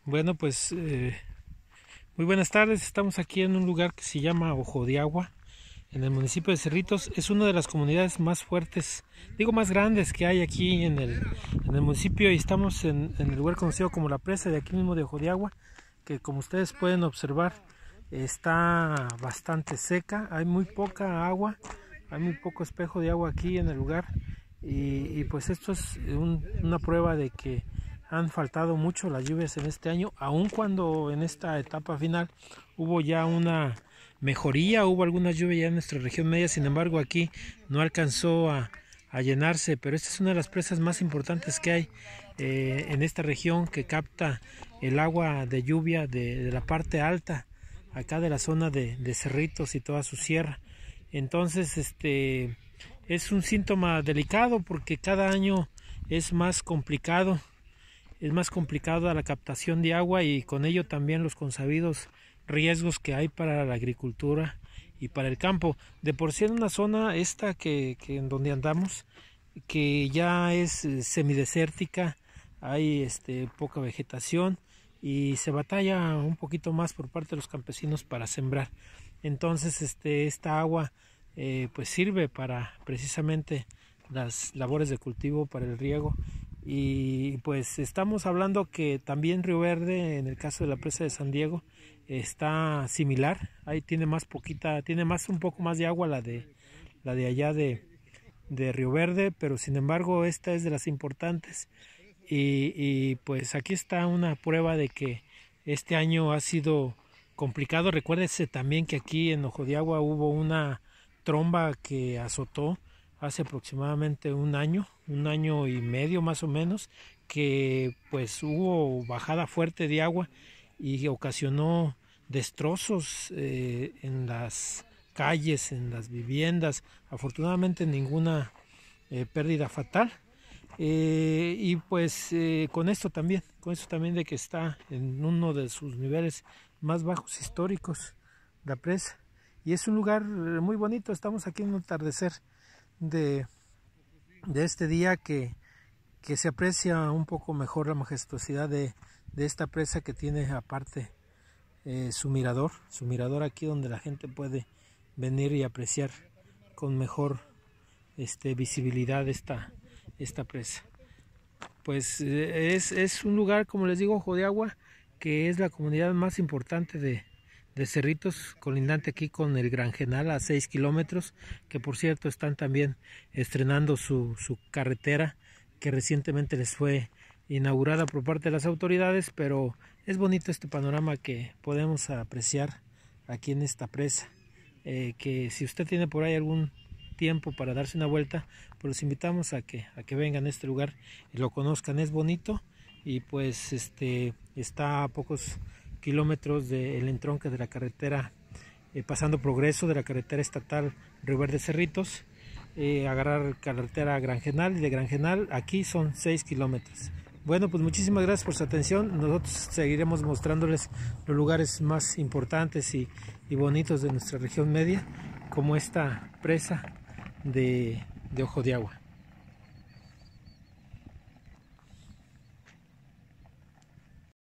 Bueno, pues muy buenas tardes. Estamos aquí en un lugar que se llama Ojo de Agua, en el municipio de Cerritos. Es una de las comunidades más fuertes, digo más grandes que hay aquí en el municipio, y estamos en el lugar conocido como la presa de aquí mismo de Ojo de Agua, que como ustedes pueden observar está bastante seca. Hay muy poca agua, hay muy poco espejo de agua aquí en el lugar, y pues esto es una prueba de que han faltado mucho las lluvias en este año, aun cuando en esta etapa final hubo ya una mejoría, hubo algunas lluvias ya en nuestra región media. Sin embargo, aquí no alcanzó a llenarse, pero esta es una de las presas más importantes que hay en esta región, que capta el agua de lluvia de la parte alta, acá de la zona de Cerritos y toda su sierra. Entonces, es un síntoma delicado porque cada año es más complicada la captación de agua, y con ello también los consabidos riesgos que hay para la agricultura y para el campo. De por sí en una zona esta que en donde andamos, que ya es semidesértica, hay poca vegetación y se batalla un poquito más por parte de los campesinos para sembrar. Entonces esta agua pues sirve para precisamente las labores de cultivo, para el riego. Y pues estamos hablando que también Río Verde, en el caso de la presa de San Diego, está similar. Ahí tiene un poco más de agua la de allá de Río Verde, pero sin embargo esta es de las importantes. Y pues aquí está una prueba de que este año ha sido complicado. Recuérdese también que aquí en Ojo de Agua hubo una tromba que azotó hace aproximadamente un año y medio más o menos, que pues hubo bajada fuerte de agua y ocasionó destrozos en las calles, en las viviendas. Afortunadamente ninguna pérdida fatal. Y pues con esto también de que está en uno de sus niveles más bajos históricos la presa, y es un lugar muy bonito. Estamos aquí en un atardecer de este día que se aprecia un poco mejor la majestuosidad de esta presa, que tiene aparte su mirador aquí donde la gente puede venir y apreciar con mejor visibilidad esta presa. Pues es un lugar, como les digo, Ojo de Agua, que es la comunidad más importante de Cerritos, colindante aquí con el Granjenal a 6 kilómetros, que por cierto están también estrenando su carretera, que recientemente les fue inaugurada por parte de las autoridades. Pero es bonito este panorama que podemos apreciar aquí en esta presa, que si usted tiene por ahí algún tiempo para darse una vuelta, pues los invitamos a que vengan a este lugar y lo conozcan. Es bonito, y pues está a pocos kilómetros del entronque de la carretera, pasando Progreso, de la carretera estatal Río Verde Cerritos, agarrar carretera Granjenal, y de Granjenal aquí son 6 kilómetros. Bueno, pues muchísimas gracias por su atención. Nosotros seguiremos mostrándoles los lugares más importantes y bonitos de nuestra región media, como esta presa de Ojo de Agua.